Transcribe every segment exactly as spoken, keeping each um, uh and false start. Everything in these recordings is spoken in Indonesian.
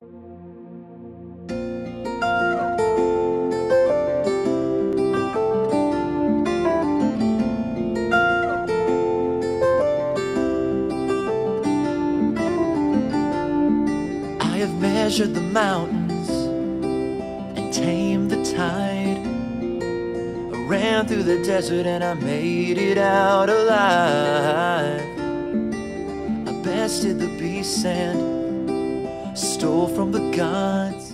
I have measured the mountains and tamed the tide. I ran through the desert and I made it out alive. I bested the beasts and stole from the gods.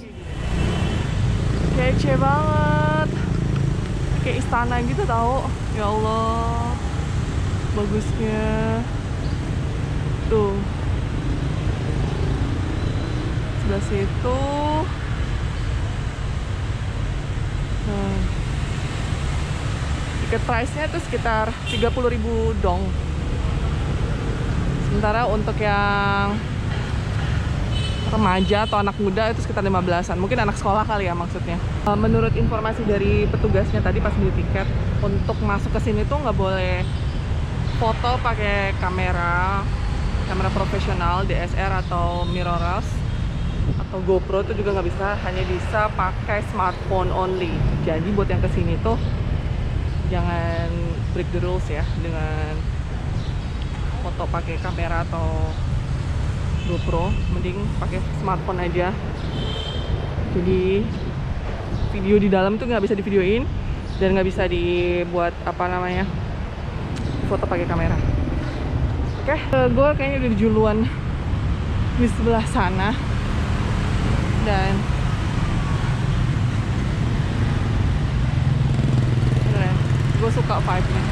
Kece banget, kayak istana gitu tau. Ya Allah, bagusnya tuh sebelah situ. Hmm. Tiket price-nya tuh sekitar tiga puluh ribu dong. Sementara untuk yang remaja atau anak muda itu sekitar lima belasan. Mungkin anak sekolah kali ya maksudnya. Menurut informasi dari petugasnya tadi pas beli tiket, untuk masuk ke sini tuh nggak boleh foto pakai kamera kamera profesional, D S R atau mirrorless atau GoPro itu juga nggak bisa, hanya bisa pakai smartphone only. Jadi buat yang kesini tuh jangan break the rules ya dengan foto pakai kamera atau GoPro, mending pakai smartphone aja. Jadi video di dalam tuh nggak bisa divideoin dan nggak bisa dibuat apa namanya foto pakai kamera. Oke, okay. Gue kayaknya udah di juluan di sebelah sana dan beneran gue suka vibe-nya.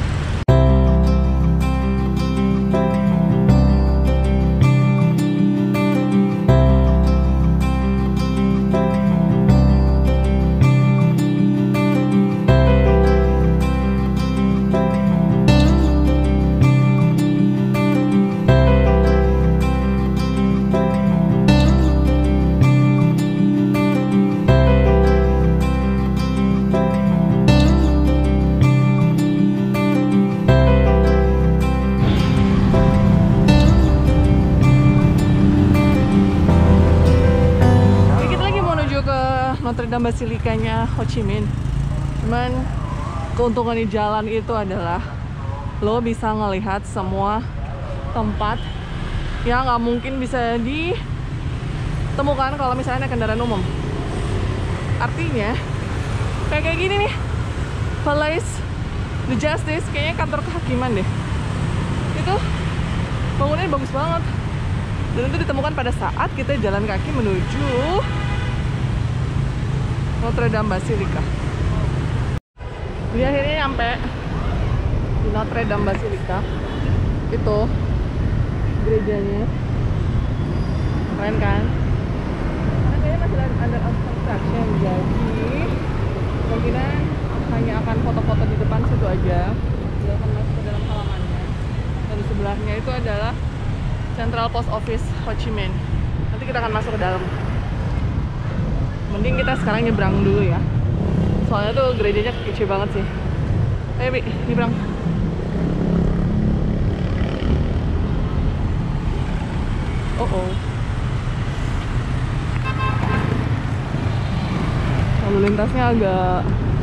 Notre Dame Basilikanya Ho Chi Minh. Cuman keuntungan di jalan itu adalah lo bisa ngelihat semua tempat yang nggak mungkin bisa ditemukan kalau misalnya naik kendaraan umum. Artinya kayak kayak gini nih, Palais de Justice, kayaknya kantor kehakiman deh. Itu bangunannya bagus banget dan itu ditemukan pada saat kita jalan kaki menuju Notre Dame Basilica. Jadi akhirnya nyampe di Notre Dame Basilica. Itu gerejanya, keren kan? Karena kayaknya masih under construction, jadi kemungkinan hanya akan foto-foto di depan situ aja. Tidak akan masuk ke dalam halamannya. Dan di sebelahnya itu adalah Central Post Office Ho Chi Minh. Nanti kita akan masuk ke dalam. Mending kita sekarang nyebrang dulu ya. Soalnya tuh gerejanya kece banget sih. Ayo Bi, nyebrang. Oh oh. Lalu lintasnya agak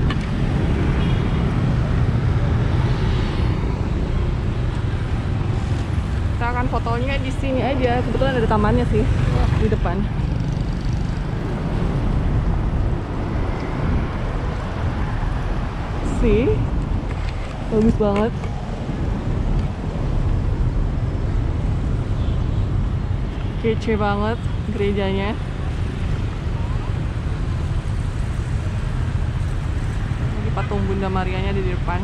kita akan fotonya di sini aja. Kebetulan ada tamannya sih di depan. Sih, bagus banget. Kece banget gerejanya. Ini patung Bunda Marianya di depan.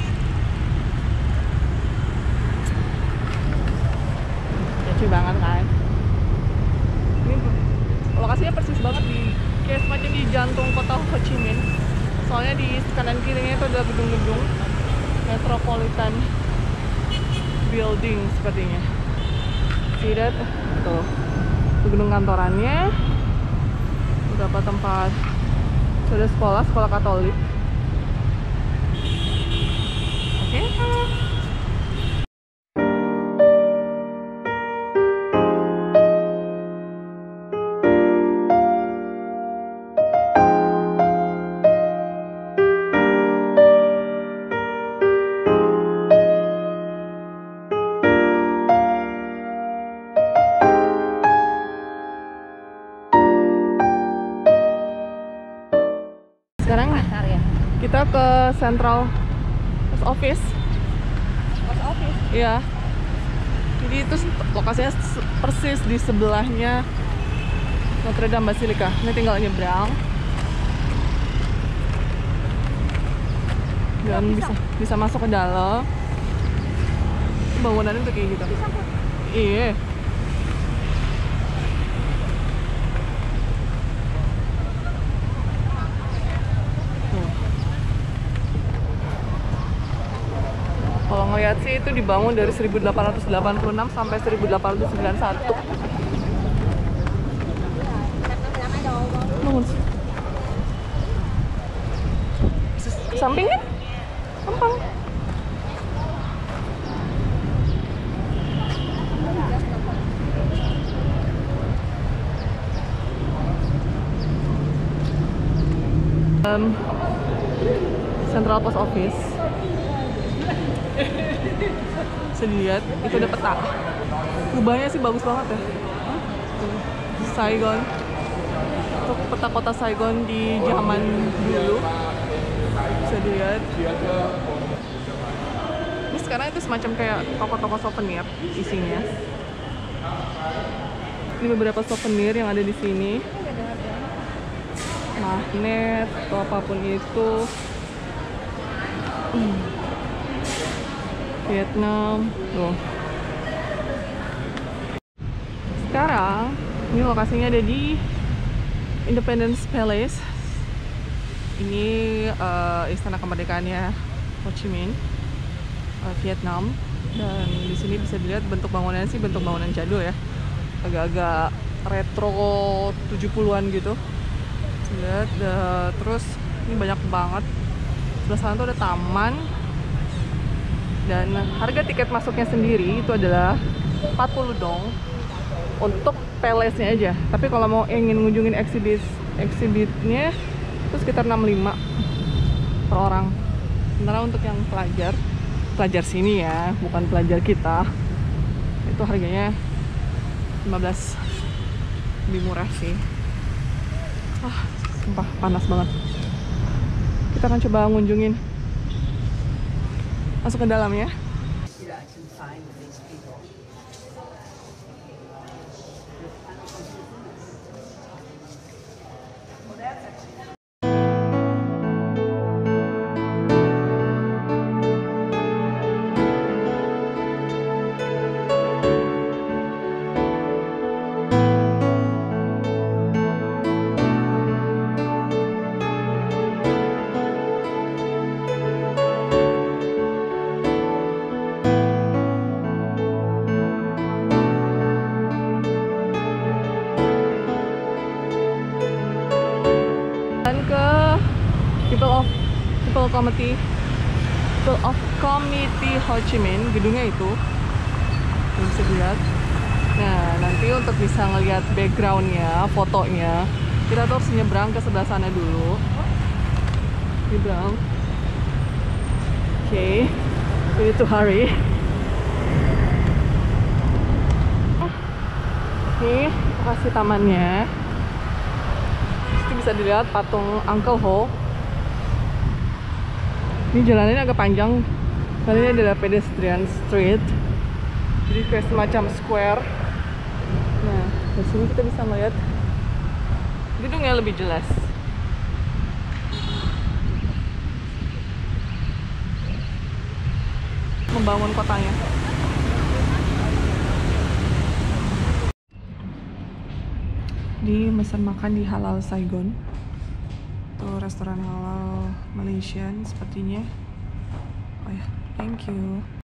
Kece banget kan? Ini lokasinya persis banget di kayak semacam di jantung kota Ho Chi Minh. Soalnya di kanan kirinya itu ada gedung-gedung Metropolitan Building sepertinya. See that? Tuh, itu gedung kantorannya. Beberapa tempat. Itu ada sekolah, sekolah Katolik. Oke. Okay. Sekarang pasar ya. kita ke Central Post Office. Post office. Iya. Jadi itu lokasinya persis di sebelahnya Notre Dame Basilica. Ini tinggal nyebrang. Dan bisa bisa masuk ke dalam. Bangunannya tuh kayak gitu. Iya. Kalau ngeliat sih itu dibangun dari seribu delapan ratus delapan puluh enam sampai seribu delapan ratus sembilan puluh satu. Bangun sih. Ke samping kan? Gampang. Um, Central Post Office. Bisa dilihat, itu ada peta. Kubahnya sih bagus banget ya. Saigon. Untuk peta kota Saigon di zaman dulu. Bisa dilihat. Ini sekarang itu semacam kayak toko-toko souvenir isinya. Ini beberapa souvenir yang ada di sini. Magnet atau apapun itu. Hmm. Vietnam tuh. Sekarang ini lokasinya ada di Independence Palace. Ini uh, istana kemerdekaannya Ho Chi Minh, uh, Vietnam. Dan di sini bisa dilihat bentuk bangunannya sih bentuk bangunan jadul ya, agak-agak retro tujuh puluhan gitu. Lihat, uh, terus ini banyak banget. Sebelah sana tuh ada taman. Dan harga tiket masuknya sendiri itu adalah empat puluh dong untuk palace-nya aja. Tapi kalau mau ingin ngunjungin exhibit exhibitnya itu sekitar enam puluh lima per orang. Sementara untuk yang pelajar, pelajar sini ya, bukan pelajar kita, itu harganya lima belas, lebih murah sih. Ah, sumpah panas banget. Kita akan coba ngunjungin. Masuk ke dalam ya. Dan ke People of People Committee People of Committee Ho Chi Minh, gedungnya itu yang bisa dilihat. Nah, nanti untuk bisa ngelihat backgroundnya, fotonya, kita tuh harus nyebrang ke sebelah sana dulu. Nyebrang. Oke, okay. We need to hurry. Ini lokasi tamannya. Bisa dilihat patung Uncle Ho. Ini jalannya agak panjang karena ini adalah pedestrian street, jadi kayak semacam square. Nah, di sini kita bisa melihat gedungnya lebih jelas. Membangun kotanya. Di pesan makan di Halal Saigon, tuh restoran halal Malaysian sepertinya. Oh ya, thank you.